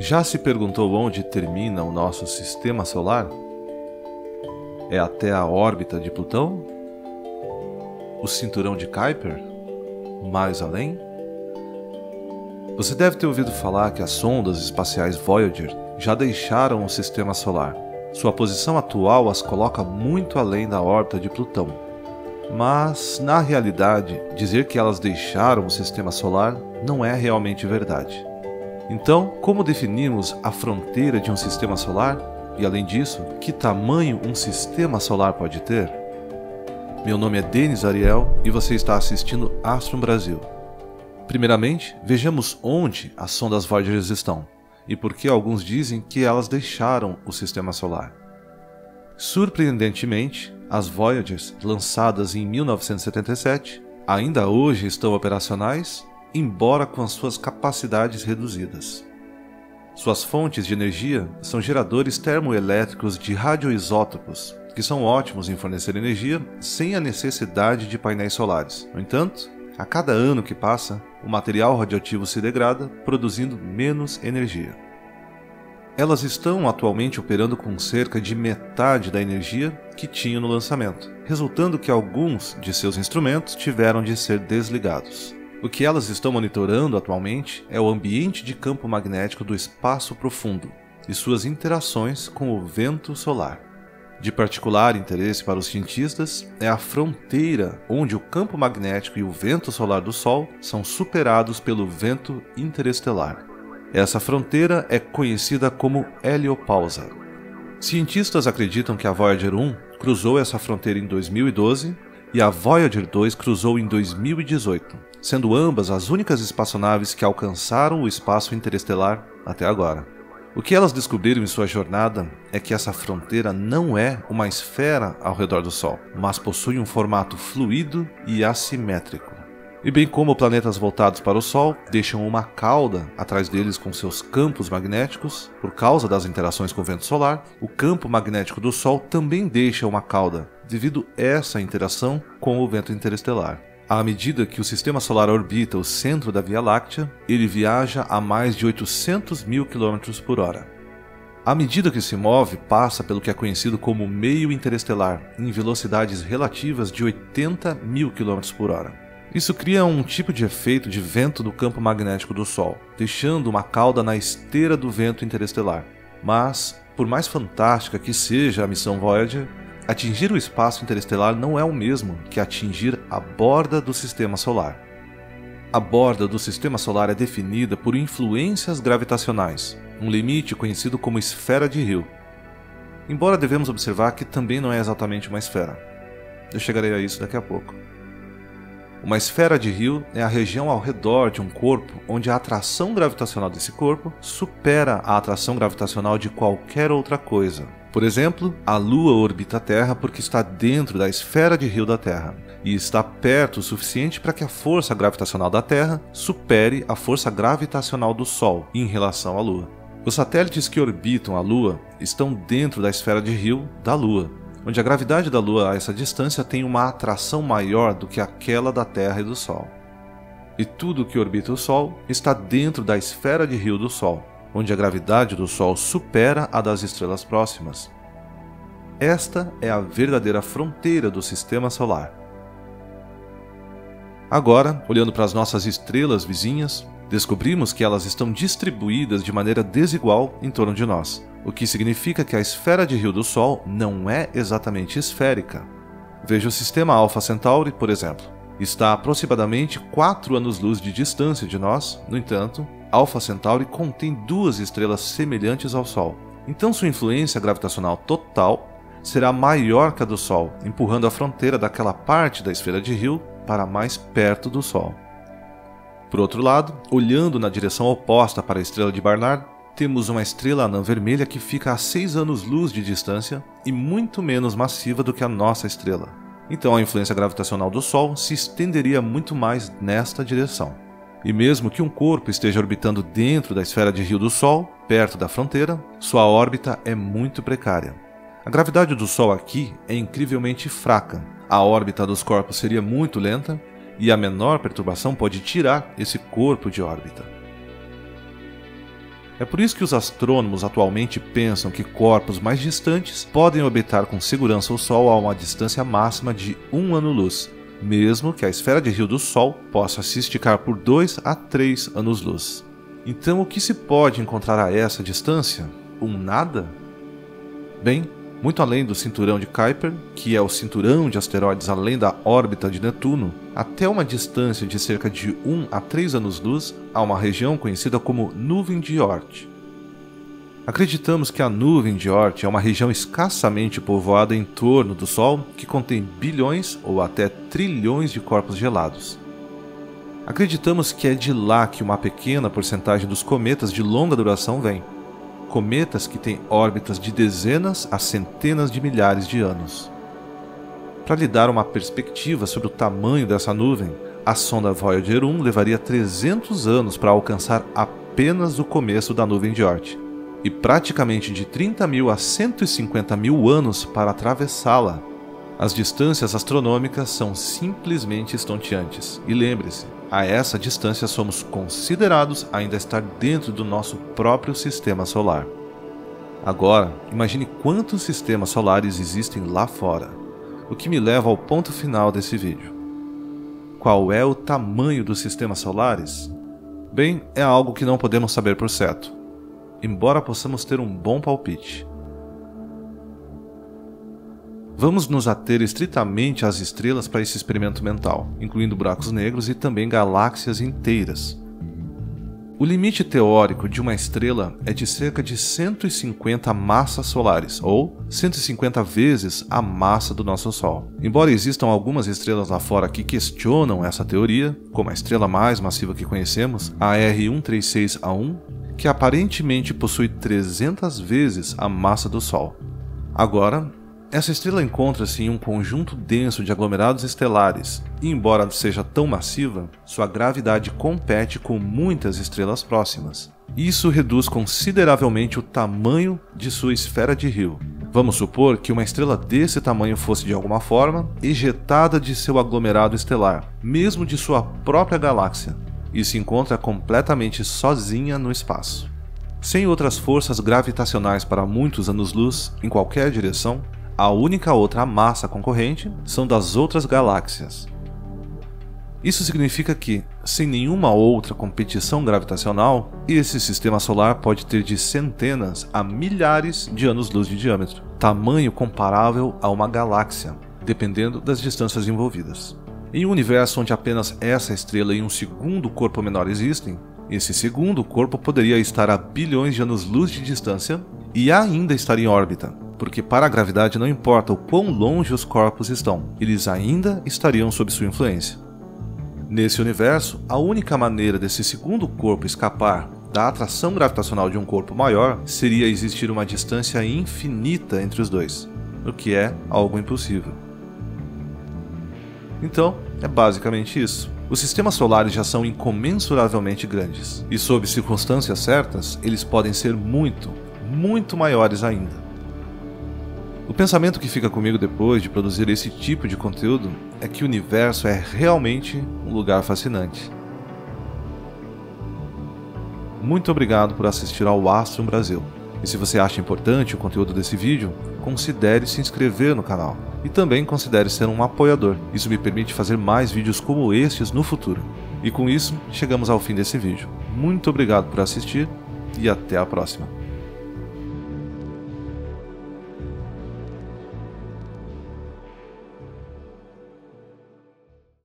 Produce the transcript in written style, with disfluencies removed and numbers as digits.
Já se perguntou onde termina o nosso sistema solar? É até a órbita de Plutão? O cinturão de Kuiper? Mais além? Você deve ter ouvido falar que as sondas espaciais Voyager já deixaram o sistema solar. Sua posição atual as coloca muito além da órbita de Plutão. Mas, na realidade, dizer que elas deixaram o sistema solar não é realmente verdade. Então, como definimos a fronteira de um sistema solar? E além disso, que tamanho um sistema solar pode ter? Meu nome é Denis Ariel e você está assistindo Astrum Brasil. Primeiramente, vejamos onde as sondas Voyager estão e por que alguns dizem que elas deixaram o sistema solar. Surpreendentemente, as Voyagers, lançadas em 1977, ainda hoje estão operacionais, embora com as suas capacidades reduzidas. Suas fontes de energia são geradores termoelétricos de radioisótopos, que são ótimos em fornecer energia sem a necessidade de painéis solares. No entanto, a cada ano que passa, o material radioativo se degrada, produzindo menos energia. Elas estão atualmente operando com cerca de metade da energia que tinham no lançamento, resultando que alguns de seus instrumentos tiveram de ser desligados. O que elas estão monitorando atualmente é o ambiente de campo magnético do espaço profundo e suas interações com o vento solar. De particular interesse para os cientistas é a fronteira onde o campo magnético e o vento solar do Sol são superados pelo vento interestelar. Essa fronteira é conhecida como heliopausa. Cientistas acreditam que a Voyager 1 cruzou essa fronteira em 2012 e a Voyager 2 cruzou em 2018, sendo ambas as únicas espaçonaves que alcançaram o espaço interestelar até agora. O que elas descobriram em sua jornada é que essa fronteira não é uma esfera ao redor do Sol, mas possui um formato fluido e assimétrico. E bem como planetas voltados para o Sol deixam uma cauda atrás deles com seus campos magnéticos, por causa das interações com o vento solar, o campo magnético do Sol também deixa uma cauda, devido a essa interação com o vento interestelar. À medida que o sistema solar orbita o centro da Via Láctea, ele viaja a mais de 800 mil km por hora. À medida que se move, passa pelo que é conhecido como meio interestelar, em velocidades relativas de 80 mil km por hora. Isso cria um tipo de efeito de vento do campo magnético do Sol, deixando uma cauda na esteira do vento interestelar. Mas, por mais fantástica que seja a missão Voyager, atingir o espaço interestelar não é o mesmo que atingir a borda do sistema solar. A borda do sistema solar é definida por influências gravitacionais, um limite conhecido como esfera de Hill. Embora devemos observar que também não é exatamente uma esfera. Eu chegarei a isso daqui a pouco. Uma esfera de Hill é a região ao redor de um corpo onde a atração gravitacional desse corpo supera a atração gravitacional de qualquer outra coisa. Por exemplo, a Lua orbita a Terra porque está dentro da esfera de Hill da Terra e está perto o suficiente para que a força gravitacional da Terra supere a força gravitacional do Sol em relação à Lua. Os satélites que orbitam a Lua estão dentro da esfera de Hill da Lua, onde a gravidade da Lua a essa distância tem uma atração maior do que aquela da Terra e do Sol. E tudo que orbita o Sol está dentro da esfera de Hill do Sol, onde a gravidade do Sol supera a das estrelas próximas. Esta é a verdadeira fronteira do sistema solar. Agora, olhando para as nossas estrelas vizinhas, descobrimos que elas estão distribuídas de maneira desigual em torno de nós, o que significa que a esfera de Hill do Sol não é exatamente esférica. Veja o sistema Alpha Centauri, por exemplo. Está a aproximadamente 4 anos-luz de distância de nós, no entanto, Alpha Centauri contém duas estrelas semelhantes ao Sol. Então sua influência gravitacional total será maior que a do Sol, empurrando a fronteira daquela parte da esfera de Hill para mais perto do Sol. Por outro lado, olhando na direção oposta para a estrela de Barnard, temos uma estrela anã vermelha que fica a 6 anos-luz de distância e muito menos massiva do que a nossa estrela. Então a influência gravitacional do Sol se estenderia muito mais nesta direção. E mesmo que um corpo esteja orbitando dentro da esfera de Hill do Sol, perto da fronteira, sua órbita é muito precária. A gravidade do Sol aqui é incrivelmente fraca, a órbita dos corpos seria muito lenta e a menor perturbação pode tirar esse corpo de órbita. É por isso que os astrônomos atualmente pensam que corpos mais distantes podem orbitar com segurança o Sol a uma distância máxima de 1 ano-luz, mesmo que a esfera de Hill do Sol possa se esticar por 2 a 3 anos-luz. Então, o que se pode encontrar a essa distância? Um nada? Bem, muito além do cinturão de Kuiper, que é o cinturão de asteroides além da órbita de Netuno, até uma distância de cerca de 1 a 3 anos-luz, há uma região conhecida como Nuvem de Oort. Acreditamos que a Nuvem de Oort é uma região escassamente povoada em torno do Sol que contém bilhões ou até trilhões de corpos gelados. Acreditamos que é de lá que uma pequena porcentagem dos cometas de longa duração vem. Cometas que têm órbitas de dezenas a centenas de milhares de anos. Para lhe dar uma perspectiva sobre o tamanho dessa nuvem, a sonda Voyager 1 levaria 300 anos para alcançar apenas o começo da Nuvem de Oort, e praticamente de 30 mil a 150 mil anos para atravessá-la. As distâncias astronômicas são simplesmente estonteantes, e lembre-se, a essa distância somos considerados ainda estar dentro do nosso próprio sistema solar. Agora, imagine quantos sistemas solares existem lá fora, o que me leva ao ponto final desse vídeo. Qual é o tamanho dos sistemas solares? Bem, é algo que não podemos saber por certo, embora possamos ter um bom palpite. Vamos nos ater estritamente às estrelas para esse experimento mental, incluindo buracos negros e também galáxias inteiras. O limite teórico de uma estrela é de cerca de 150 massas solares, ou 150 vezes a massa do nosso Sol. Embora existam algumas estrelas lá fora que questionam essa teoria, como a estrela mais massiva que conhecemos, a R136A1, que aparentemente possui 300 vezes a massa do Sol. Agora, essa estrela encontra-se em um conjunto denso de aglomerados estelares, e embora seja tão massiva, sua gravidade compete com muitas estrelas próximas. Isso reduz consideravelmente o tamanho de sua esfera de Hill. Vamos supor que uma estrela desse tamanho fosse de alguma forma ejetada de seu aglomerado estelar, mesmo de sua própria galáxia, e se encontra completamente sozinha no espaço. Sem outras forças gravitacionais para muitos anos-luz em qualquer direção, a única outra massa concorrente são das outras galáxias. Isso significa que, sem nenhuma outra competição gravitacional, esse sistema solar pode ter de centenas a milhares de anos-luz de diâmetro, tamanho comparável a uma galáxia, dependendo das distâncias envolvidas. Em um universo onde apenas essa estrela e um segundo corpo menor existem, esse segundo corpo poderia estar a bilhões de anos-luz de distância e ainda estar em órbita, porque para a gravidade não importa o quão longe os corpos estão, eles ainda estariam sob sua influência. Nesse universo, a única maneira desse segundo corpo escapar da atração gravitacional de um corpo maior seria existir uma distância infinita entre os dois, o que é algo impossível. Então, é basicamente isso. Os sistemas solares já são incomensuravelmente grandes, e sob circunstâncias certas, eles podem ser muito maiores ainda. O pensamento que fica comigo depois de produzir esse tipo de conteúdo é que o universo é realmente um lugar fascinante. Muito obrigado por assistir ao Astrum Brasil. E se você acha importante o conteúdo desse vídeo, considere se inscrever no canal. E também considere ser um apoiador. Isso me permite fazer mais vídeos como estes no futuro. E com isso, chegamos ao fim desse vídeo. Muito obrigado por assistir e até a próxima.